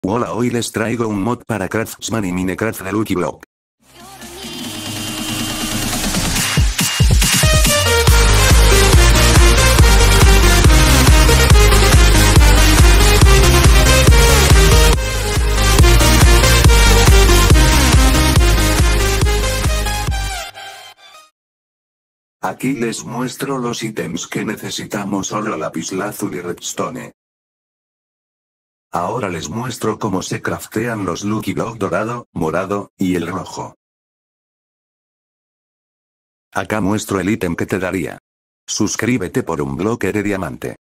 Hola, hoy les traigo un mod para Craftsman y Minecraft de Lucky Block. Aquí les muestro los ítems que necesitamos: oro, lapislázuli y redstone. Ahora les muestro cómo se craftean los Lucky Block dorado, morado, y el rojo. Acá muestro el ítem que te daría. Suscríbete por un bloque de diamante.